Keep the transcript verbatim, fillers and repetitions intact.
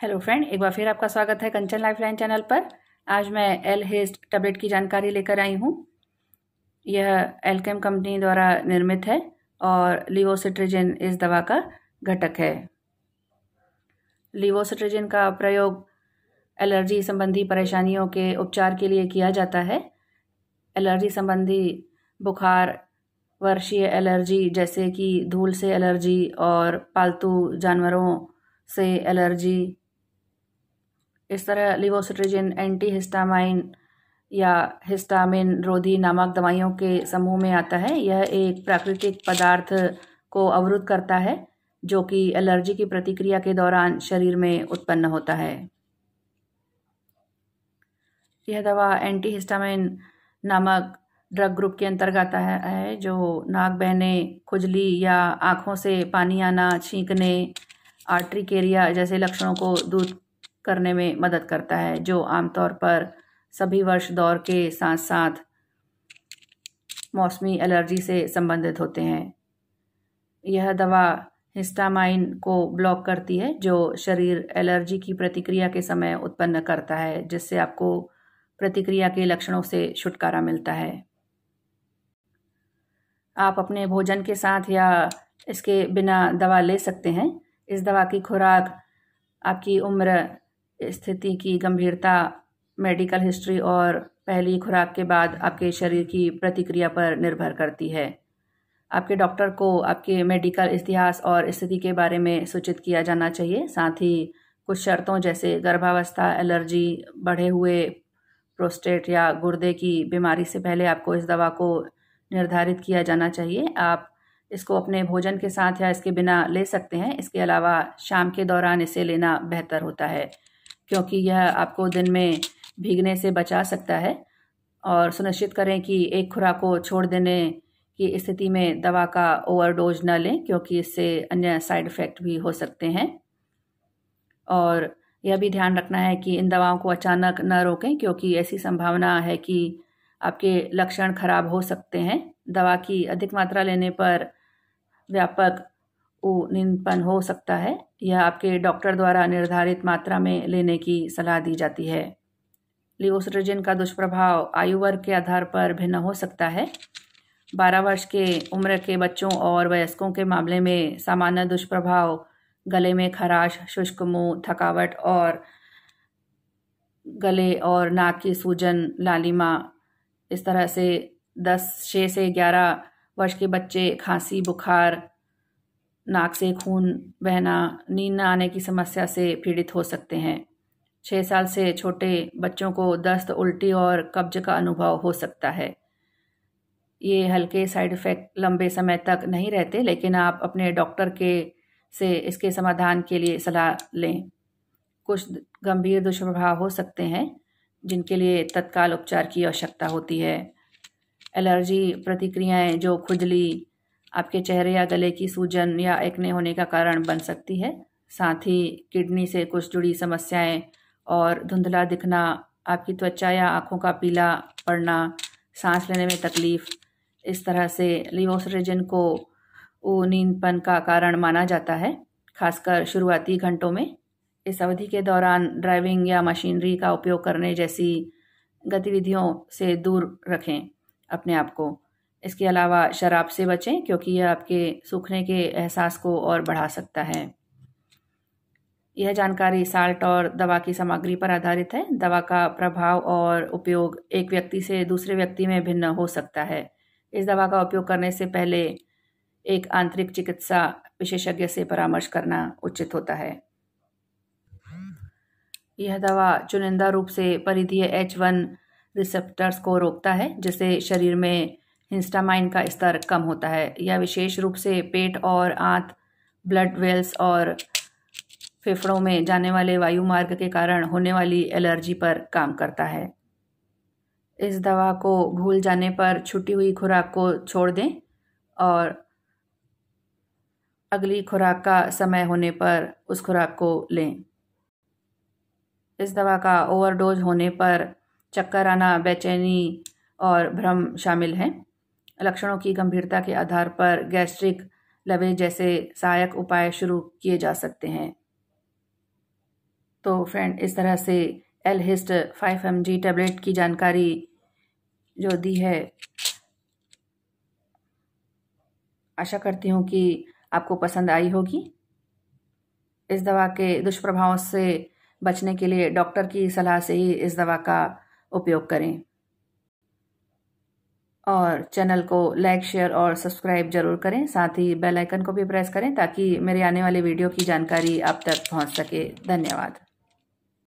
Hello friend, एक बार फिर आपका स्वागत है कंचन लाइफलाइन चैनल पर। आज मैं एल हेस्ट टैबलेट की जानकारी लेकर आई हूँ। यह एल्केम कंपनी द्वारा निर्मित है और लिवोसिट्रिजिन इस दवा का घटक है। लिवोसिट्रिजिन का प्रयोग एलर्जी संबंधी परेशानियों के उपचार के लिए किया जाता है। एलर्जी संबंधी बुखार, वर्षीय एलर्जी जैसे कि धूल से एलर्जी और पालतू जानवरों से एलर्जी, इस तरह लिवोसिट्रिजिन एंटीहिस्टामाइन या हिस्टामिन रोधी नामक दवाइयों के समूह में आता है। यह एक प्राकृतिक पदार्थ को अवरुद्ध करता है जो कि एलर्जी की प्रतिक्रिया के दौरान शरीर में उत्पन्न होता है। यह दवा एंटीहिस्टामिन नामक ड्रग ग्रुप के अंतर्गत है जो नाक बहने, खुजली या आँखों से पानी आना, छींकने, आर्ट्रिकेरिया जैसे लक्षणों को दूर करने में मदद करता है, जो आमतौर पर सभी वर्ष दौर के साथ साथ मौसमी एलर्जी से संबंधित होते हैं। यह दवा हिस्टामाइन को ब्लॉक करती है जो शरीर एलर्जी की प्रतिक्रिया के समय उत्पन्न करता है, जिससे आपको प्रतिक्रिया के लक्षणों से छुटकारा मिलता है। आप अपने भोजन के साथ या इसके बिना दवा ले सकते हैं। इस दवा की खुराक आपकी उम्र, स्थिति की गंभीरता, मेडिकल हिस्ट्री और पहली खुराक के बाद आपके शरीर की प्रतिक्रिया पर निर्भर करती है। आपके डॉक्टर को आपके मेडिकल इतिहास और स्थिति के बारे में सूचित किया जाना चाहिए। साथ ही कुछ शर्तों जैसे गर्भावस्था, एलर्जी, बढ़े हुए प्रोस्टेट या गुर्दे की बीमारी से पहले आपको इस दवा को निर्धारित किया जाना चाहिए। आप इसको अपने भोजन के साथ या इसके बिना ले सकते हैं। इसके अलावा शाम के दौरान इसे लेना बेहतर होता है क्योंकि यह आपको दिन में भीगने से बचा सकता है। और सुनिश्चित करें कि एक खुराक को छोड़ देने की स्थिति में दवा का ओवरडोज न लें क्योंकि इससे अन्य साइड इफ़ेक्ट भी हो सकते हैं। और यह भी ध्यान रखना है कि इन दवाओं को अचानक न रोकें क्योंकि ऐसी संभावना है कि आपके लक्षण खराब हो सकते हैं। दवा की अधिक मात्रा लेने पर व्यापक नींदपन हो सकता है। यह आपके डॉक्टर द्वारा निर्धारित मात्रा में लेने की सलाह दी जाती है। लिवोसिट्रिजिन का दुष्प्रभाव आयु वर्ग के आधार पर भिन्न हो सकता है। बारह वर्ष के उम्र के बच्चों और वयस्कों के मामले में सामान्य दुष्प्रभाव गले में खराश, शुष्क मुंह, थकावट और गले और नाक की सूजन, लालिमा। इस तरह से दस छः से ग्यारह वर्ष के बच्चे खांसी, बुखार, नाक से खून बहना, नींद न आने की समस्या से पीड़ित हो सकते हैं। छः साल से छोटे बच्चों को दस्त, उल्टी और कब्ज का अनुभव हो सकता है। ये हल्के साइड इफ़ेक्ट लंबे समय तक नहीं रहते, लेकिन आप अपने डॉक्टर के से इसके समाधान के लिए सलाह लें। कुछ गंभीर दुष्प्रभाव हो सकते हैं जिनके लिए तत्काल उपचार की आवश्यकता होती है। एलर्जी प्रतिक्रियाएं जो खुजली, आपके चेहरे या गले की सूजन या एक्ने होने का कारण बन सकती है। साथ ही किडनी से कुछ जुड़ी समस्याएं और धुंधला दिखना, आपकी त्वचा या आँखों का पीला पड़ना, सांस लेने में तकलीफ। इस तरह से लिवोसिट्रिजिन को नींदपन का कारण माना जाता है, खासकर शुरुआती घंटों में। इस अवधि के दौरान ड्राइविंग या मशीनरी का उपयोग करने जैसी गतिविधियों से दूर रखें अपने आप को। इसके अलावा शराब से बचें क्योंकि यह आपके सूखने के एहसास को और बढ़ा सकता है। यह जानकारी साल्ट और दवा की सामग्री पर आधारित है। दवा का प्रभाव और उपयोग एक व्यक्ति से दूसरे व्यक्ति में भिन्न हो सकता है। इस दवा का उपयोग करने से पहले एक आंतरिक चिकित्सा विशेषज्ञ से परामर्श करना उचित होता है। यह दवा चुनिंदा रूप से परिधीय एच वन रिसेप्टर्स को रोकता है, जिससे शरीर में हिस्टामाइन का स्तर कम होता है। यह विशेष रूप से पेट और आंत, ब्लड वेल्स और फेफड़ों में जाने वाले वायु मार्ग के कारण होने वाली एलर्जी पर काम करता है। इस दवा को भूल जाने पर छूटी हुई खुराक को छोड़ दें और अगली खुराक का समय होने पर उस खुराक को लें। इस दवा का ओवरडोज होने पर चक्कर आना, बेचैनी और भ्रम शामिल हैं। लक्षणों की गंभीरता के आधार पर गैस्ट्रिक लवे जैसे सहायक उपाय शुरू किए जा सकते हैं। तो फ्रेंड, इस तरह से एलहिस्ट फाइव एम जी टैबलेट की जानकारी जो दी है, आशा करती हूँ कि आपको पसंद आई होगी। इस दवा के दुष्प्रभावों से बचने के लिए डॉक्टर की सलाह से ही इस दवा का उपयोग करें। और चैनल को लाइक, शेयर और सब्सक्राइब जरूर करें। साथ ही बेल आइकन को भी प्रेस करें ताकि मेरे आने वाले वीडियो की जानकारी आप तक पहुंच सके। धन्यवाद।